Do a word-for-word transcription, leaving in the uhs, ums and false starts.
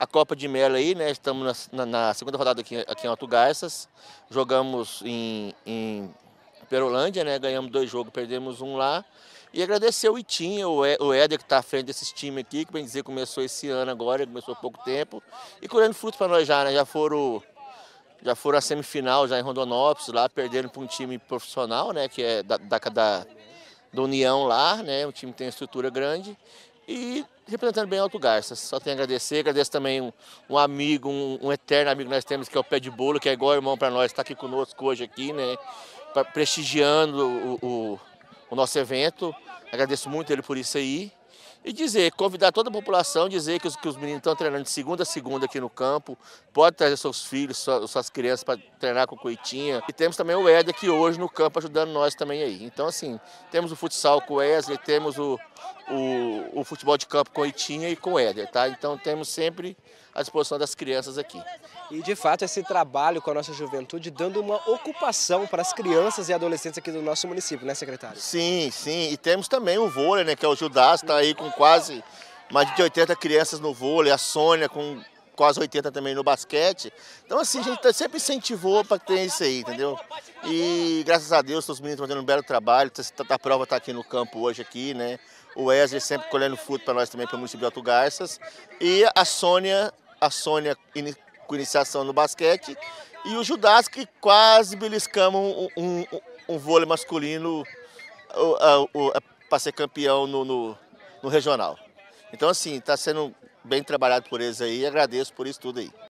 a Copa de Melo aí, né? Estamos na, na, na segunda rodada aqui, aqui em Alto Garças. Jogamos em, em Perolândia, né? Ganhamos dois jogos, perdemos um lá. E agradecer o Itinha, o Éder, que está à frente desses times aqui, que bem dizer começou esse ano agora, começou há pouco tempo. E colhendo frutos para nós já, né? Já foram, já foram a semifinal já em Rondonópolis, lá perdendo para um time profissional, né? Que é da, da, da, da União lá, né? Um time que tem uma estrutura grande. E representando bem Alto Garças. Só tenho a agradecer, agradeço também um, um amigo, um, um eterno amigo que nós temos, que é o Pé de Bolo, que é igual irmão para nós, está aqui conosco hoje aqui, né? Prestigiando o, o, o nosso evento. Agradeço muito ele por isso aí. E dizer, convidar toda a população, dizer que os, que os meninos estão treinando de segunda a segunda aqui no campo, pode trazer seus filhos, suas, suas crianças para treinar com o Coitinha. E temos também o Éder aqui hoje no campo ajudando nós também aí. Então assim, temos o futsal com o Wesley, temos o, o, o futebol de campo com o Coitinha e com o Éder, tá? Então temos sempre à disposição das crianças aqui. E de fato esse trabalho com a nossa juventude dando uma ocupação para as crianças e adolescentes aqui do nosso município, né, secretário? Sim, sim. E temos também o vôlei, né, que é o Judas, está aí com quase mais de oitenta crianças no vôlei, a Sônia com quase oitenta também no basquete. Então assim, a gente sempre incentivou para ter isso aí, entendeu? E graças a Deus os meninos estão fazendo um belo trabalho, a prova está aqui no campo hoje aqui, né? O Wesley sempre colhendo fruto para nós também, para o município de Alto Garças. E a Sônia, a Sônia com iniciação no basquete, e o Judas, que quase beliscamos um, um, um, um vôlei masculino para ser campeão no, no, no regional. Então assim, está sendo bem trabalhado por eles aí, e agradeço por isso tudo aí.